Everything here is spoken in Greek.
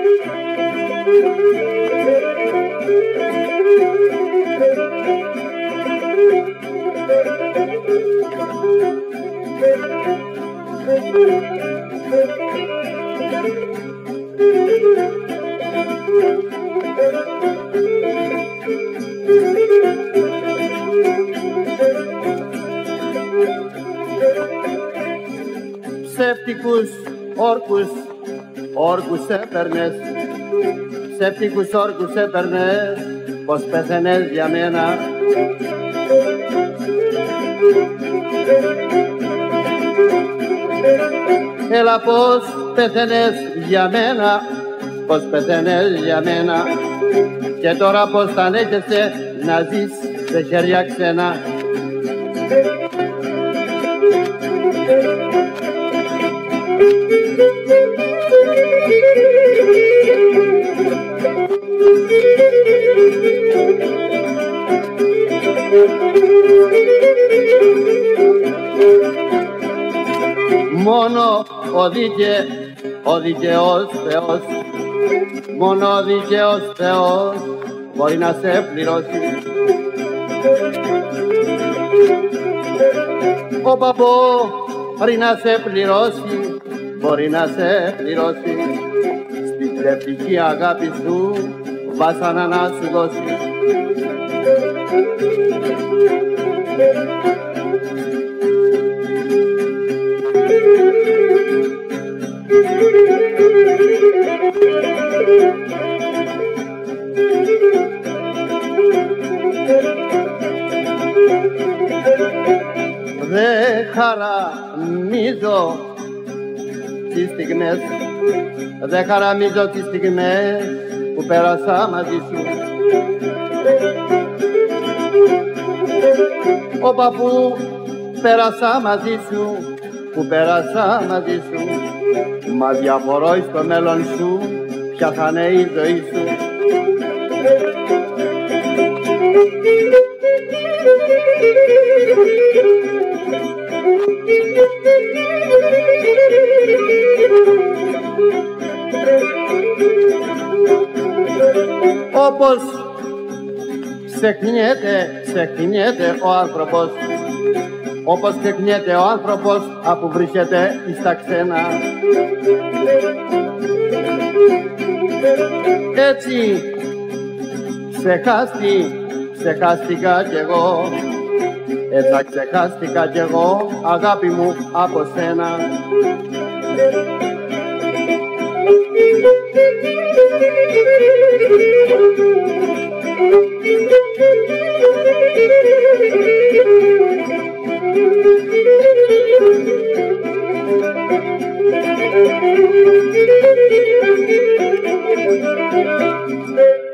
Ψεύτικους όρκους έπαιρνες, ψεύτικους όρκους έπαιρνες, πως πέθαινες για μένα. Έλα πως πέθαινες για μένα, πως πέθαινες για μένα, και τώρα πως θα ανέχεσαι να ζεις σε χέρια ξένα. Μόνο ο δικαίος Θεός, μόνο ο δικαίος Θεός μπορεί να σε πληρώσει. Ο παππού μπορεί να σε πληρώσει, μπορεί να σε πληρώσει, στην κλεπτική αγάπη σου βάσανα να σου δώσει. Δε χαραμίζω τις στιγμές, δε χαραμίζω τις στιγμές που πέρασα μαζί σου. Ω παππού, πέρασα μαζί σου, που πέρασα μαζί σου, μα διαφορώ εις το μέλλον σου, ποια θα είναι η ζωή σου. Όπως ξεχνιέται ο άνθρωπος, όπως ξεχνιέται ο άνθρωπος αφού βρίσκεται εις τα ξένα, έτσι ξεχάστηκα κι εγώ, έτσι ξεχάστηκα κι εγώ, αγάπη μου, από σένα. Thank you.